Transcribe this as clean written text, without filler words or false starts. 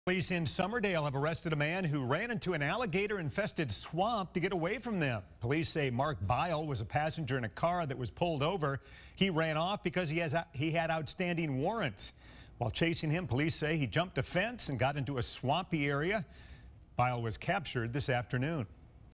Police in Summerdale have arrested a man who ran into an alligator-infested swamp to get away from them. Police say Mark Byl was a passenger in a car that was pulled over. He ran off because he had outstanding warrants. While chasing him, police say he jumped a fence and got into a swampy area. Byl was captured this afternoon.